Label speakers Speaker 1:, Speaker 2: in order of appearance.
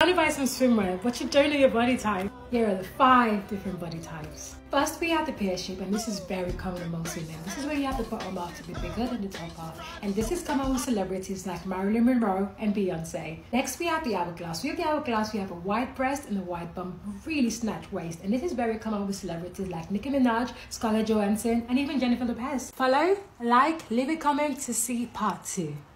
Speaker 1: want to buy some swimwear, but you don't know your body type. Here are the 5 different body types. First, we have the pear shape, and this is very common amongst women. This is where you have the bottom half to be bigger than the top half, and this is common with celebrities like Marilyn Monroe and Beyonce. Next, we have the hourglass. With the hourglass, we have a wide breast and a wide bum, really snatched waist, and this is very common with celebrities like Nicki Minaj, Scarlett Johansson, and even Jennifer Lopez. Follow, like, leave a comment to see part 2.